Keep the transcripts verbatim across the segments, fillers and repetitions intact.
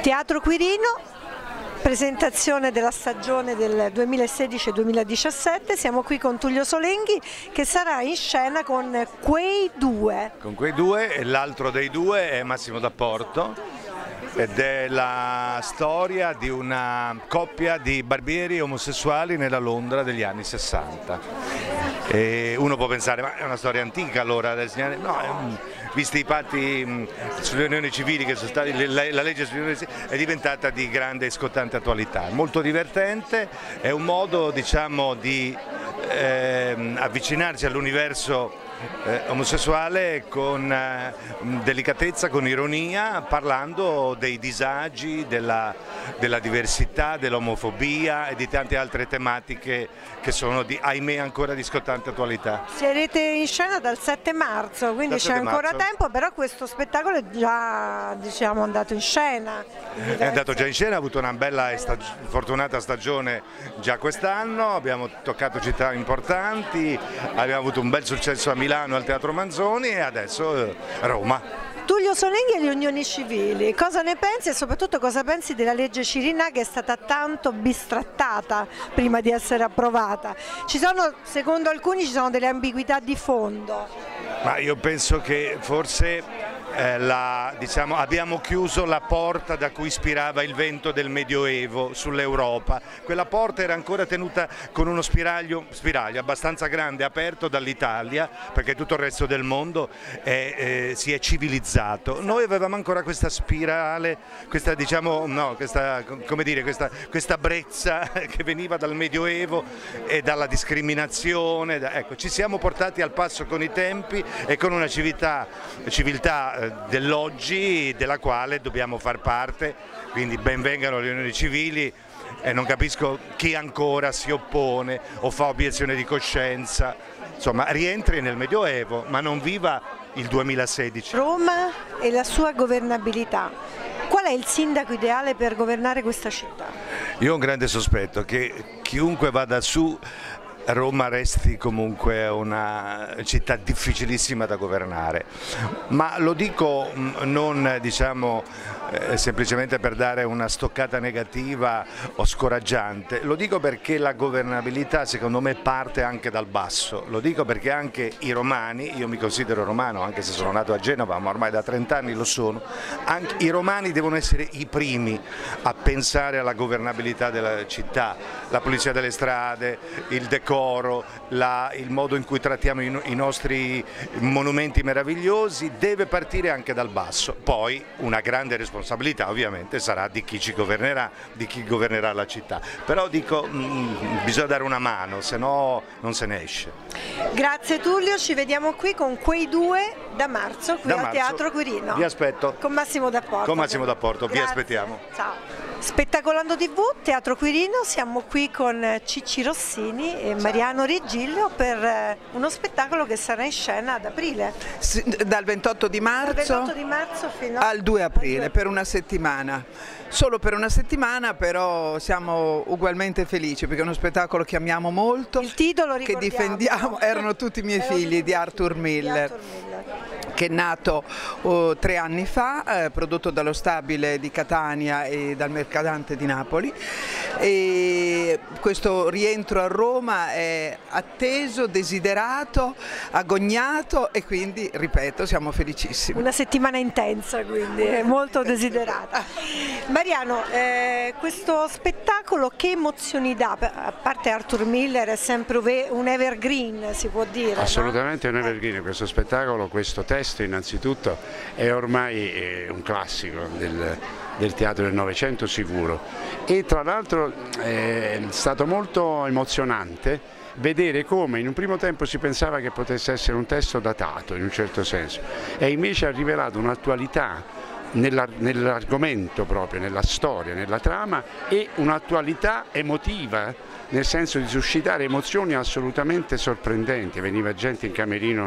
Teatro Quirino, presentazione della stagione del duemilasedici duemiladiciassette, siamo qui con Tullio Solenghi che sarà in scena con Quei due. Con Quei due, e l'altro dei due è Massimo D'Apporto ed è la storia di una coppia di barbieri omosessuali nella Londra degli anni sessanta. E uno può pensare, ma è una storia antica allora? No, è un, visti i patti mh, sulle unioni civili che sono stati, la, la legge sulle unioni civili è diventata di grande e scottante attualità, molto divertente, è un modo, diciamo, di eh, avvicinarsi all'universo Eh, omosessuale con eh, delicatezza, con ironia, parlando dei disagi, della, della diversità, dell'omofobia e di tante altre tematiche che sono, di, ahimè, ancora di scottante attualità. Sarete in scena dal sette marzo, quindi c'è ancora tempo, però questo spettacolo è già, diciamo, andato in scena. È andato già in scena, ha avuto una bella e stag- fortunata stagione già quest'anno, abbiamo toccato città importanti, abbiamo avuto un bel successo a Milano al Teatro Manzoni e adesso eh, Roma. Tullio Solenghi e le unioni civili, cosa ne pensi e soprattutto cosa pensi della legge Cirinnà che è stata tanto bistrattata prima di essere approvata? Ci sono, secondo alcuni, ci sono delle ambiguità di fondo. Ma io penso che forse eh, la, diciamo, abbiamo chiuso la porta da cui spirava il vento del Medioevo sull'Europa. Quella porta era ancora tenuta con uno spiraglio, spiraglio abbastanza grande, aperto dall'Italia, perché tutto il resto del mondo è, eh, si è civilizzato. Noi avevamo ancora questa spirale, questa, diciamo, no, questa, come dire, questa, questa brezza che veniva dal Medioevo e dalla discriminazione. Ecco, ci siamo portati al passo con i tempi e con una civiltà, civiltà dell'oggi della quale dobbiamo far parte, quindi ben vengano le unioni civili e non capisco chi ancora si oppone o fa obiezione di coscienza, insomma rientri nel Medioevo ma non viva il duemilasedici. Roma e la sua governabilità, qual è il sindaco ideale per governare questa città? Io ho un grande sospetto che chiunque vada su Roma resti comunque una città difficilissima da governare, ma lo dico non, diciamo, eh, semplicemente per dare una stoccata negativa o scoraggiante, lo dico perché la governabilità secondo me parte anche dal basso, lo dico perché anche i romani, io mi considero romano anche se sono nato a Genova ma ormai da trent'anni lo sono, anche i romani devono essere i primi a pensare alla governabilità della città, la pulizia delle strade, il decoro, La, il modo in cui trattiamo i, i nostri monumenti meravigliosi deve partire anche dal basso, poi una grande responsabilità ovviamente sarà di chi ci governerà, di chi governerà la città, però dico mh, bisogna dare una mano, se no non se ne esce. Grazie Tullio, ci vediamo qui con Quei due da marzo qui da al marzo, Teatro Quirino. Vi aspetto. Con Massimo D'Apporto. Con Massimo D'Apporto, vi aspettiamo. Ciao. Spettacolando tivù, Teatro Quirino, siamo qui con Cicci Rossini e Mariano Rigillo per uno spettacolo che sarà in scena ad aprile. Sì, dal ventotto di marzo, dal ventotto di marzo fino al due aprile, per una settimana. Solo per una settimana, però siamo ugualmente felici perché è uno spettacolo che amiamo molto. Il titolo, che difendiamo, erano tutti i miei figli di Arthur Miller. Di Arthur Miller. Che è nato uh, tre anni fa, eh, prodotto dallo Stabile di Catania e dal Mercadante di Napoli, e questo rientro a Roma è atteso, desiderato, agognato e quindi, ripeto, siamo felicissimi. Una settimana intensa, quindi è molto desiderata. Mariano, eh, questo spettacolo che emozioni dà? A parte Arthur Miller è sempre un evergreen, si può dire. Assolutamente, no? un evergreen, questo spettacolo, questo testo innanzitutto è ormai un classico del, del teatro del Novecento sicuro, e tra l'altro è stato molto emozionante vedere come in un primo tempo si pensava che potesse essere un testo datato in un certo senso e invece ha rivelato un'attualità nell'argomento proprio, nella storia, nella trama, e un'attualità emotiva, nel senso di suscitare emozioni assolutamente sorprendenti. Veniva gente in camerino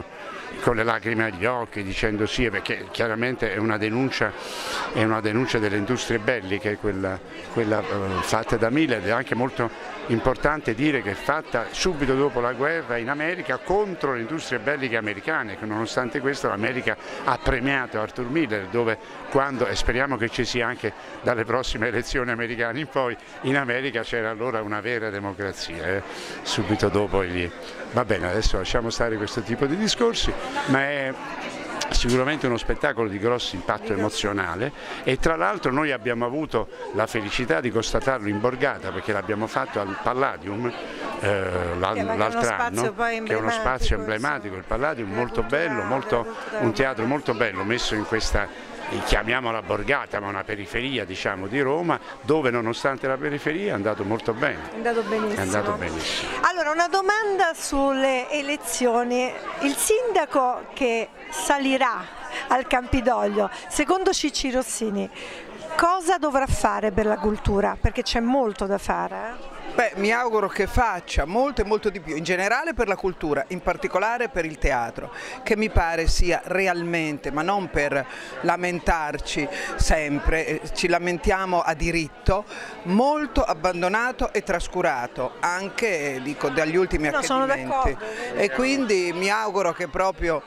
con le lacrime agli occhi, dicendo sì, perché chiaramente è una denuncia, è una denuncia delle industrie belliche, quella, quella uh, fatta da Miller. È anche molto importante dire che è fatta subito dopo la guerra in America contro le industrie belliche americane, che nonostante questo l'America ha premiato Arthur Miller, dove quando, e speriamo che ci sia anche dalle prossime elezioni americane in poi, in America c'era allora una vera democrazia, eh? Subito dopo gli... Va bene, adesso lasciamo stare questo tipo di discorsi, ma è sicuramente uno spettacolo di grosso impatto emozionale, e tra l'altro noi abbiamo avuto la felicità di constatarlo in borgata, perché l'abbiamo fatto al Palladium eh, l'altro anno, che è uno spazio emblematico, il Palladium, molto bello, molto, un teatro molto bello messo in questa, chiamiamola borgata, ma una periferia, diciamo, di Roma, dove nonostante la periferia è andato molto bene. È andato benissimo. È andato benissimo. Allora, una domanda sulle elezioni. Il sindaco che salirà al Campidoglio, secondo Cicci Rossini, cosa dovrà fare per la cultura? Perché c'è molto da fare. Eh? Beh, mi auguro che faccia molto e molto di più, in generale per la cultura, in particolare per il teatro, che mi pare sia realmente, ma non per lamentarci sempre, ci lamentiamo a diritto, molto abbandonato e trascurato, anche dico, dagli ultimi no, accadimenti. E quindi mi auguro che proprio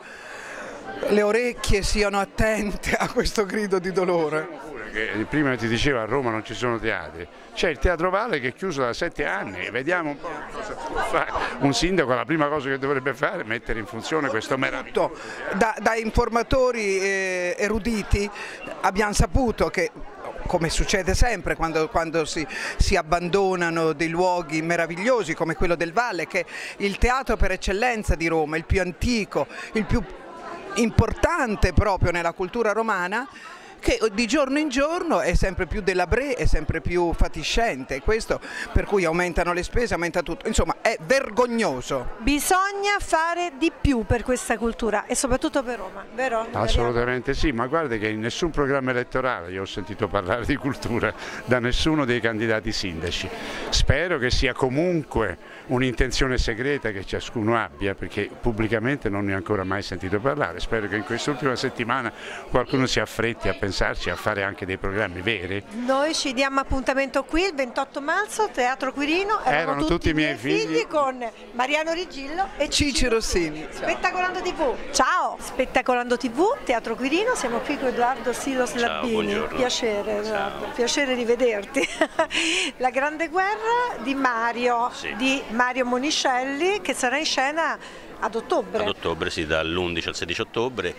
le orecchie siano attente a questo grido di dolore. Che prima ti diceva a Roma non ci sono teatri, c'è il Teatro Valle che è chiuso da sette anni, vediamo un po' cosa può fare un sindaco. La prima cosa che dovrebbe fare è mettere in funzione questo meraviglioso. Da, da informatori eh, eruditi abbiamo saputo che, come succede sempre quando, quando si, si abbandonano dei luoghi meravigliosi come quello del Valle, che è il teatro per eccellenza di Roma, il più antico, il più importante proprio nella cultura romana, che di giorno in giorno è sempre più delabré, è sempre più fatiscente, questo per cui aumentano le spese, aumenta tutto, insomma è vergognoso. Bisogna fare di più per questa cultura e soprattutto per Roma, vero? Assolutamente sì, ma guarda che in nessun programma elettorale io ho sentito parlare di cultura da nessuno dei candidati sindaci. Spero che sia comunque un'intenzione segreta che ciascuno abbia, perché pubblicamente non ne ho ancora mai sentito parlare. Spero che in quest'ultima settimana qualcuno si affretti a pensare a fare anche dei programmi veri. Noi ci diamo appuntamento qui il ventotto marzo, Teatro Quirino, erano, erano tutti, tutti i miei figli, figli con Mariano Rigillo e Cicci Rossini. Spettacolando tivù, ciao! Spettacolando tivù, Teatro Quirino, siamo qui con Edoardo Silos Labini, buongiorno. Piacere, Edoardo, piacere di vederti. La Grande Guerra di Mario, sì. di Mario Monicelli, che sarà in scena ad ottobre. Ad ottobre, sì, dall'undici al sedici ottobre.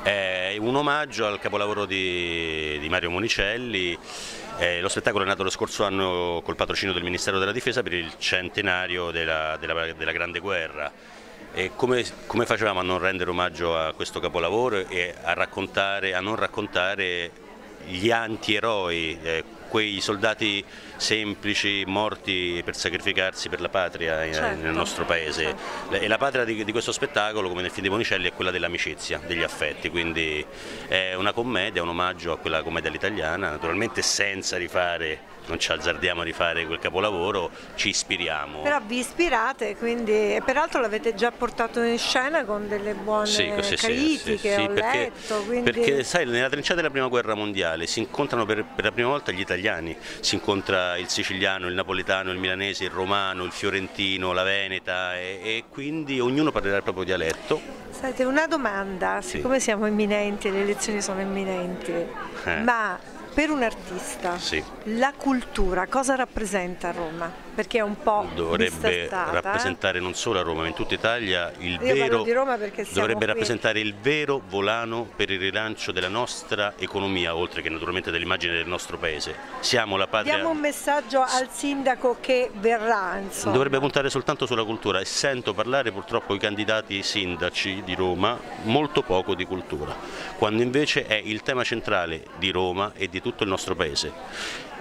È un omaggio al capolavoro di, di Mario Monicelli. Eh, lo spettacolo è nato lo scorso anno col patrocinio del Ministero della Difesa per il centenario della, della, della Grande Guerra. E come, come facevamo a non rendere omaggio a questo capolavoro e a, raccontare, a non raccontare gli antieroi, eh, quei soldati semplici morti per sacrificarsi per la patria eh, certo, nel nostro paese. certo. E la patria di, di questo spettacolo, come nel film di Monicelli, è quella dell'amicizia, degli affetti, quindi è una commedia, un omaggio a quella commedia all'italiana, naturalmente senza rifare, non ci azzardiamo a rifare quel capolavoro, ci ispiriamo. Però vi ispirate, quindi, e peraltro l'avete già portato in scena con delle buone sì, così, critiche, sì, sì, ho perché, letto. Quindi... perché sai, nella trincea della prima guerra mondiale si incontrano per, per la prima volta gli italiani, si incontra il siciliano, il napoletano, il milanese, il romano, il fiorentino, la veneta e, e quindi ognuno parlerà il proprio dialetto. Senti, una domanda, sì. siccome siamo imminenti, le elezioni sono imminenti, eh. ma per un artista sì. la cultura cosa rappresenta a Roma? Perché è un po' dovrebbe rappresentare eh? non solo a Roma, ma in tutta Italia il Io vero di Roma perché siamo dovrebbe qui. rappresentare il vero volano per il rilancio della nostra economia, oltre che naturalmente dell'immagine del nostro paese. Siamo la patria. Diamo un messaggio al sindaco che verrà, insomma. Dovrebbe puntare soltanto sulla cultura e sento parlare purtroppo i candidati sindaci di Roma molto poco di cultura, quando invece è il tema centrale di Roma e di tutto il nostro paese.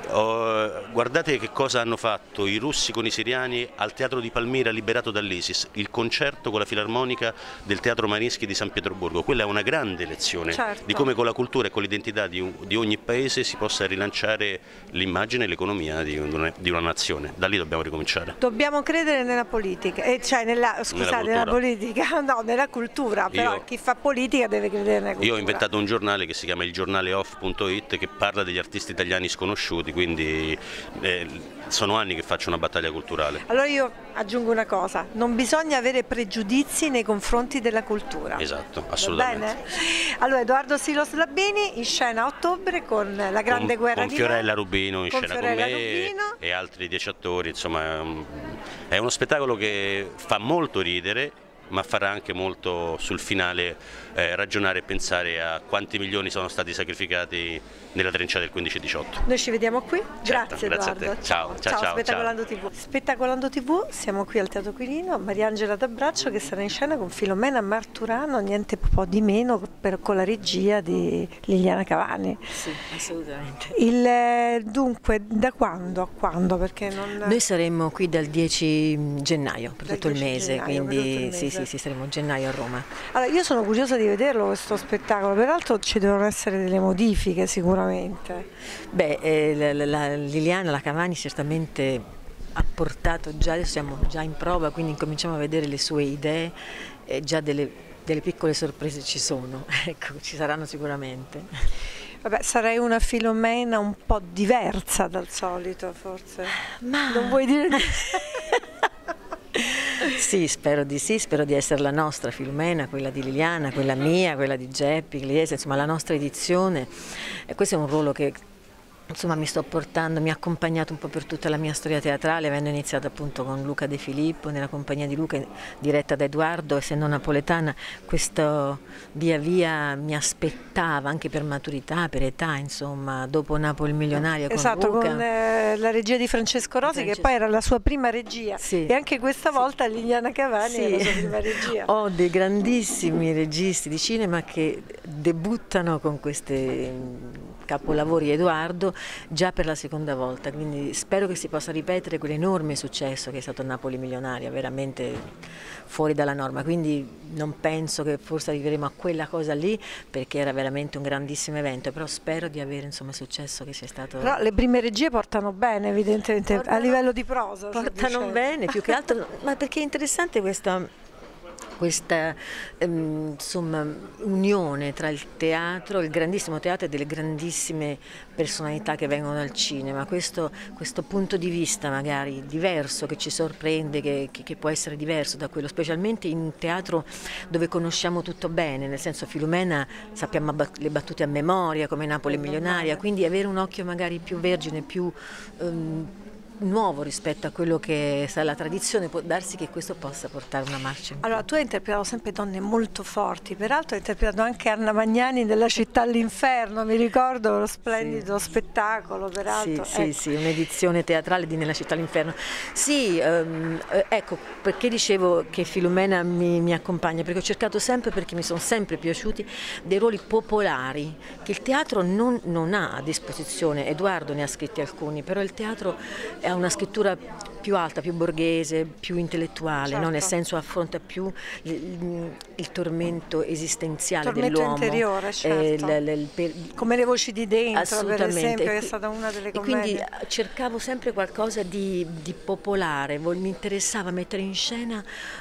Oh, guardate che cosa hanno fatto i russi con i siriani al Teatro di Palmira liberato dall'ISIS, il concerto con la filarmonica del Teatro Mariinsky di San Pietroburgo. Quella è una grande lezione, certo, di come con la cultura e con l'identità di, di ogni paese si possa rilanciare l'immagine e l'economia di una, di una nazione. Da lì dobbiamo ricominciare. Dobbiamo credere nella politica, eh, cioè nella, scusate, nella, nella politica, no, nella cultura, però io, chi fa politica deve credere nella cultura. Io ho inventato un giornale che si chiama il giornale off punto it che parla degli artisti italiani sconosciuti, quindi eh, sono anni che faccio una battaglia culturale. Allora io aggiungo una cosa, non bisogna avere pregiudizi nei confronti della cultura. Esatto, assolutamente. Va bene? Allora Edoardo Silos Labini in scena a ottobre con La Grande con, Guerra con di Fiorella Rubino in con scena Fiorella con me Rubino. E altri dieci attori, insomma è uno spettacolo che fa molto ridere, ma farà anche molto sul finale eh, ragionare e pensare a quanti milioni sono stati sacrificati nella trincea del quindici diciotto. Noi ci vediamo qui, certo, grazie, grazie Edoardo. a te. Ciao, ciao, ciao, ciao. Spettacolando ciao. tivù. Spettacolando tivù, siamo qui al Teatro Quirino, Mariangela D'Abbraccio che sarà in scena con Filomena Marturano, niente po' di meno, per, con la regia di Liliana Cavani. Sì, assolutamente. Il, dunque, da quando a quando? Perché non... Noi saremo qui dal dieci gennaio, per tutto il mese, gennaio, quindi tutto il mese. Sì, sì, sì, saremo a gennaio a Roma. Allora, io sono curiosa di vederlo questo spettacolo, peraltro ci devono essere delle modifiche sicuramente. Beh, eh, la, la, Liliana la Cavani certamente ha portato già, adesso siamo già in prova, quindi incominciamo a vedere le sue idee, e già delle, delle piccole sorprese ci sono, ecco, ci saranno sicuramente. Vabbè, sarei una Filomena un po' diversa dal solito, forse. Ma... non vuoi dire... Sì, spero di sì, spero di essere la nostra Filomena, quella di Liliana, quella mia, quella di Geppi, Gliese, insomma la nostra edizione. E questo è un ruolo che insomma mi sto portando, mi ha accompagnato un po' per tutta la mia storia teatrale, avendo iniziato appunto con Luca De Filippo, nella compagnia di Luca, diretta da Edoardo, essendo napoletana, questo via via mi aspettava anche per maturità, per età, insomma, dopo Napoli Milionaria con esatto, Luca. con eh, la regia di Francesco Rosi, Francesco. Che poi era la sua prima regia, sì. E anche questa volta sì. Liliana Cavani sì. Era la sua prima regia. Ho dei grandissimi registi di cinema che debuttano con queste capolavori Edoardo già per la seconda volta, quindi spero che si possa ripetere quell'enorme successo che è stato Napoli Milionaria, veramente fuori dalla norma, quindi non penso che forse arriveremo a quella cosa lì perché era veramente un grandissimo evento, però spero di avere insomma il successo che sia stato. Però le prime regie portano bene evidentemente, portano, a livello di prosa. Portano bene, più che altro, ma perché è interessante questa... questa ehm, insomma, unione tra il teatro, il grandissimo teatro e delle grandissime personalità che vengono dal cinema, questo, questo punto di vista magari diverso che ci sorprende, che, che, che può essere diverso da quello, specialmente in un teatro dove conosciamo tutto bene, nel senso Filomena sappiamo le battute a memoria come Napoli Milionaria, quindi avere un occhio magari più vergine, più... Um, nuovo rispetto a quello che è la tradizione, può darsi che questo possa portare una marcia in più. Allora, tu hai interpretato sempre donne molto forti, peraltro hai interpretato anche Anna Magnani nella Città all'Inferno, mi ricordo lo splendido sì. spettacolo, peraltro. Sì, ecco. sì, sì, un'edizione teatrale di Nella Città all'Inferno. Sì, um, ecco, perché dicevo che Filomena mi, mi accompagna, perché ho cercato sempre, perché mi sono sempre piaciuti, dei ruoli popolari, che il teatro non, non ha a disposizione, Edoardo ne ha scritti alcuni, però il teatro ha una scrittura più alta, più borghese, più intellettuale, certo. No? Nel senso affronta più il, il, il tormento esistenziale dell'uomo. Il tormento interiore, certo. Eh, l, l, per, come Le voci di dentro, per esempio, che è stata una delle commedie. E quindi cercavo sempre qualcosa di, di popolare, mi interessava mettere in scena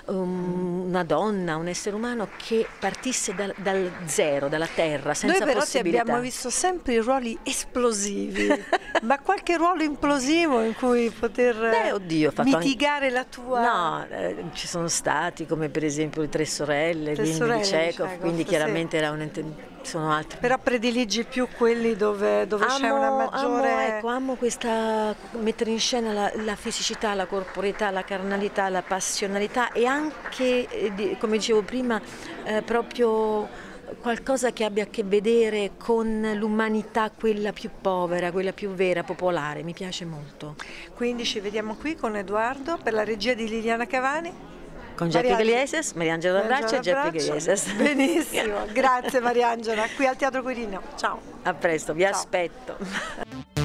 um, una donna, un essere umano che partisse dal, dal zero, dalla terra, senza Noi però possibilità. Ti abbiamo visto sempre i ruoli esplosivi, ma qualche ruolo implosivo in cui poter... Beh, oddio, ho fatto mitigare anche... la tua... No, eh, ci sono stati come per esempio le Tre Sorelle, Tre quindi sorelle di Chekhov, Chekhov, quindi sì. chiaramente era un... sono altri. Però prediligi più quelli dove, dove c'è una maggiore... Amo, ecco, amo questa, mettere in scena la, la fisicità, la corporeità, la carnalità, la passionalità e anche, eh, come dicevo prima, eh, proprio... qualcosa che abbia a che vedere con l'umanità, quella più povera, quella più vera, popolare, mi piace molto. Quindi ci vediamo qui con Edoardo per la regia di Liliana Cavani. Con Geppi Gliese, Mariangela D'Abbraccio e Geppi Gliese. Benissimo, grazie Mariangela, qui al Teatro Quirino. Ciao. A presto, vi Ciao. aspetto.